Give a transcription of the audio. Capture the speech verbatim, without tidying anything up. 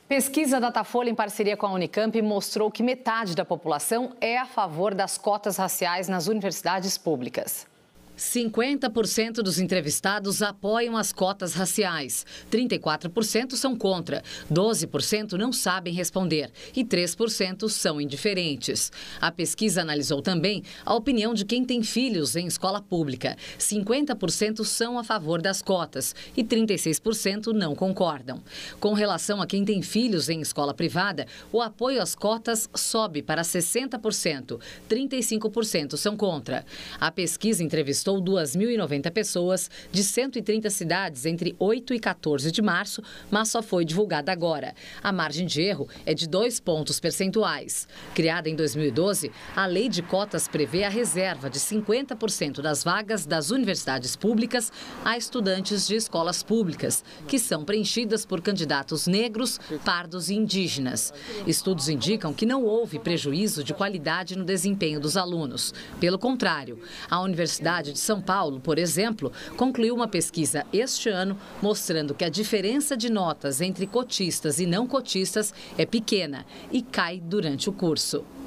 Pesquisa Datafolha em parceria com a Unicamp mostrou que metade da população é a favor das cotas raciais nas universidades públicas. cinquenta por cento dos entrevistados apoiam as cotas raciais, trinta e quatro por cento são contra, doze por cento não sabem responder e três por cento são indiferentes. A pesquisa analisou também a opinião de quem tem filhos em escola pública. cinquenta por cento são a favor das cotas e trinta e seis por cento não concordam. Com relação a quem tem filhos em escola privada, o apoio às cotas sobe para sessenta por cento, trinta e cinco por cento são contra. A pesquisa entrevistou duas mil e noventa pessoas de cento e trinta cidades entre oito e quatorze de março, mas só foi divulgada agora. A margem de erro é de dois pontos percentuais. Criada em dois mil e doze, a lei de cotas prevê a reserva de cinquenta por cento das vagas das universidades públicas a estudantes de escolas públicas, que são preenchidas por candidatos negros, pardos e indígenas. Estudos indicam que não houve prejuízo de qualidade no desempenho dos alunos. Pelo contrário, a Universidade de São Paulo, por exemplo, concluiu uma pesquisa este ano mostrando que a diferença de notas entre cotistas e não cotistas é pequena e cai durante o curso.